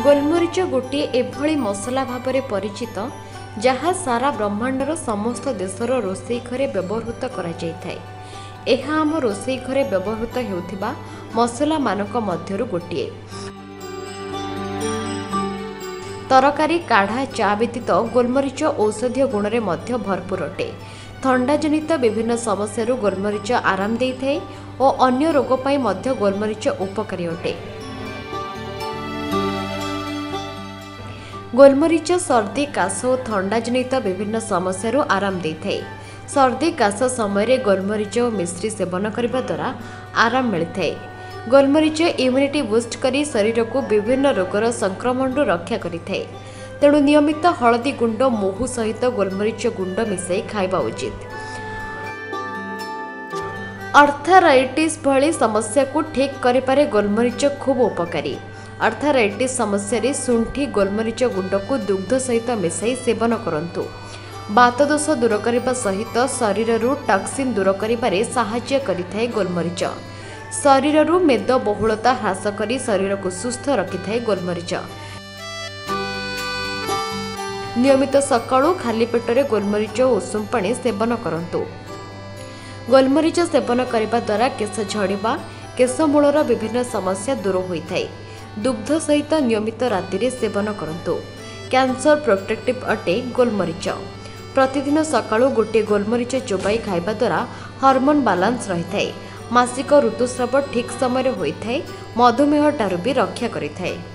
गोलमरीच गोटे एभली मसला भाव में परिचित जहाँ सारा ब्रह्मांडर समस्त देशर रोषेई घरे व्यवहृत आम रोषेई घरे व्यवहृत हेउथिबा मसला मानक मध्यरु गोटे। तरकारी काढ़ा चा व्यतीत गोलमरीच औषधीय गुण में मध्य भरपूर अटे। थंडा जनित विभिन्न समस्या गोलमरीच आराम देइथाए और अन्य रोग पाई मध्य गोलमरीच उपकारी अटे। गोलमरीच सर्दी काश और थंडा जनित विभिन्न समस्या आराम देइथाए। सर्दी काश समय गोलमरीच और मिश्री सेवन करने द्वारा आराम मिलता है। गोलमरीच इम्यूनिटी बूस्ट करी शरीर को विभिन्न रोगर संक्रमण रक्षा करिथाए। तेणु नियमित हलदी गुंड महू सहित गोलमरीच गुंड मिसाई खाइबा उचित। अर्थराइटिस भली समस्या को ठीक करिपारे गोलमरीच खूब उपकारी। अर्थराइटिस समस्या शुंठी गोलमरीच गुंड को दुग्ध सहित मिसाई सेवन करंतु। बात दोष दूर करने सहित शरीर टॉक्सिन दूर करिबारे सहाय्य करिथाए गोलमरीच। शरीर मेद बहुलता ह्रास करी शरीर को सुस्थ रखिथाए गोलमरीच। नियमित सकाळू खाली पेटरे गोलमरीच उषुम पानी सेवन करंतु। गोलमरीच सेवन करने द्वारा केश झड़िबा केश मूलर विभिन्न समस्या दूर होइथाए। दुग्ध सहित नियमित राति सेवन करंतु। कैंसर प्रोटेक्टिव अटे गोलमरीच। प्रतिदिन सकाळू गोटे गोलमरीच चोबाई खाइबा द्वारा हार्मोन बालांस रहिथाए। मासिक ऋतुस्राव ठीक समय होइथाए। मधुमेह ठारू भी रक्षा करिथाए।